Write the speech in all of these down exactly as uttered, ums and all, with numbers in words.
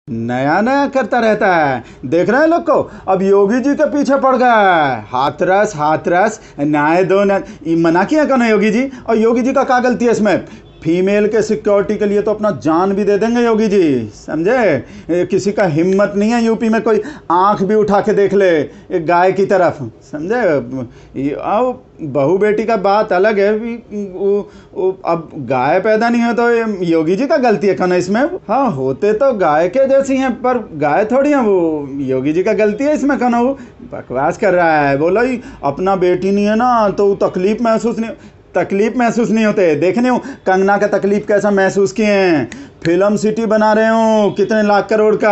नया नया करता रहता है। देख रहे हैं लोग को, अब योगी जी के पीछे पड़ गया है। हाथरस हाथरस न्याय दो न... मना किया कौन है योगी जी? और योगी जी का क्या गलती है इसमें? फीमेल के सिक्योरिटी के लिए तो अपना जान भी दे देंगे योगी जी, समझे? किसी का हिम्मत नहीं है यूपी में कोई आंख भी उठा के देख ले एक गाय की तरफ, समझे? अब बहू बेटी का बात अलग है, वो, वो अब गाय पैदा नहीं हो तो योगी जी का गलती है कौन है इसमें? हाँ, होते तो गाय के जैसी हैं पर गाय थोड़ी हैं वो। योगी जी का गलती है इसमें कौन? वो बकवास कर रहा है। बोला ही अपना बेटी नहीं है ना तो तकलीफ महसूस नहीं तकलीफ महसूस नहीं होते। देखने हो कंगना का तकलीफ कैसा महसूस किए हैं। फिल्म सिटी बना रहे हो कितने लाख करोड़ का,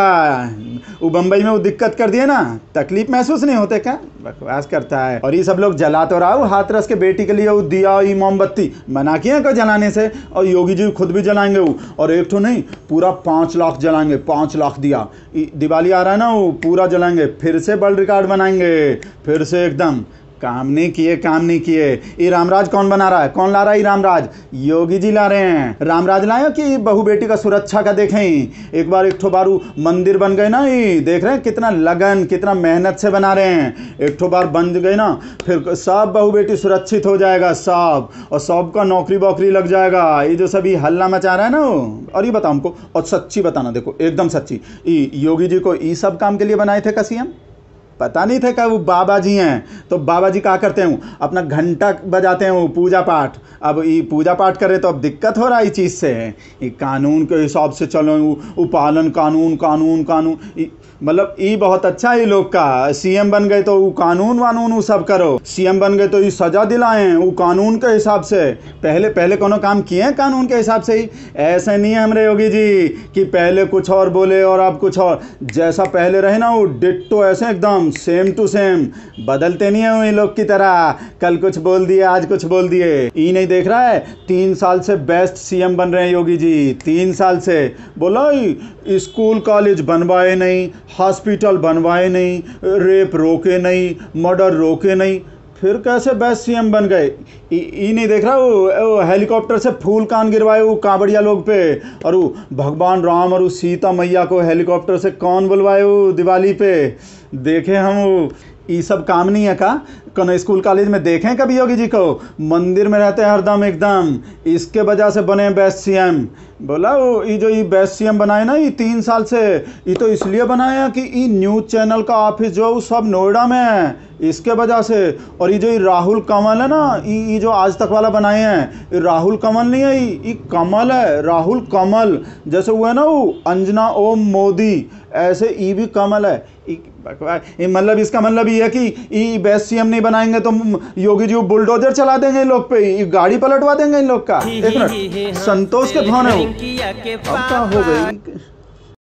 वो बम्बई में वो दिक्कत कर दिए ना, तकलीफ महसूस नहीं होते क्या? बकवास करता है। और ये सब लोग जला तो रहा हाथरस के बेटी के लिए वो दिया ये मोमबत्ती मना किया को जलाने से, और योगी जी खुद भी जलाएंगे वो। और एक तो नहीं पूरा पाँच लाख जलाएंगे, पाँच लाख दिया। दिवाली आ रहा है ना, वो पूरा जलाएंगे, फिर से वर्ल्ड रिकॉर्ड बनाएंगे, फिर से एकदम। काम नहीं किए काम नहीं किए। ये रामराज कौन बना रहा है? कौन ला रहा है ये रामराज? योगी जी ला रहे हैं। रामराज लाए कि बहू बेटी का सुरक्षा का देखें। एक बार एक ठो बारू मंदिर बन गए ना, ये देख रहे हैं कितना लगन कितना मेहनत से बना रहे हैं। एक ठो बार बन गए ना फिर सब बहू बेटी सुरक्षित हो जाएगा सब, और सबका नौकरी वोकरी लग जाएगा। ये जो सभी हल्ला मचा रहा है ना वो। और ये बताओ हमको, और सच्ची बताना, देखो एकदम सच्ची, योगी जी को ये सब काम के लिए बनाए थे का सीएम? पता नहीं था क्या वो बाबा जी हैं? तो बाबा जी क्या करते हैं? अपना घंटा बजाते हैं वो पूजा पाठ। अब ये पूजा पाठ करे तो अब दिक्कत हो रहा है इस चीज़ से। ये कानून के हिसाब से चलो, वो पालन कानून कानून कानून, मतलब ये बहुत अच्छा है ये लोग का। सीएम बन गए तो वो कानून वानून वो सब करो, सीएम बन गए तो ये सजा दिलाएं वो कानून के हिसाब से। पहले पहले कोनो काम किए हैं कानून के हिसाब से ही? ऐसे नहीं है हमारे योगी जी कि पहले कुछ और बोले और अब कुछ और। जैसा पहले रहे ना वो डिट्टो ऐसे एकदम सेम टू सेम, बदलते नहीं है वो लोग की तरह। कल कुछ बोल दिए आज कुछ बोल दिए। ये नहीं देख रहा है तीन साल से बेस्ट सीएम बन रहे हैं योगी जी, तीन साल से। बोला स्कूल कॉलेज बनवाए नहीं, हॉस्पिटल बनवाए नहीं, रेप रोके नहीं, मर्डर रोके नहीं, फिर कैसे बेस्ट सीएम बन गए? ये नहीं देख रहा वो, वो हेलीकॉप्टर से फूल कान गिरवाए वो कांवड़िया लोग पे, और वो भगवान राम और वो सीता मैया को हेलीकॉप्टर से कौन बुलवाए वो दिवाली पे? देखे हम वो। ये सब काम नहीं है का? कौन स्कूल कॉलेज में देखें कभी योगी जी को? मंदिर में रहते हैं हरदम एकदम, इसके वजह से बने बेस्ट सीएम। बोला वो ये जो ये बेस्ट सीएम बनाए ना ये तीन साल से, ये तो इसलिए बनाया कि ये न्यूज़ चैनल का ऑफिस जो वो सब नोएडा में है, इसके वजह से। और ये जो ये राहुल कमल है ना, ये जो आज तक वाला बनाए हैं, ये राहुल कमल नहीं है, ये कमल है, राहुल कमल। जैसे वो है ना वो अंजना ओम मोदी, ऐसे ये भी कमल है। ये मतलब इसका मतलब ये है कि ये बेस्ट सीएम नहीं बनाएंगे तो योगी जी बुलडोजर चला देंगे इन लोग पे, ये गाड़ी पलटवा देंगे इन लोग का। एक मिनट, संतोष के फोन है वो, अब क्या हो गई?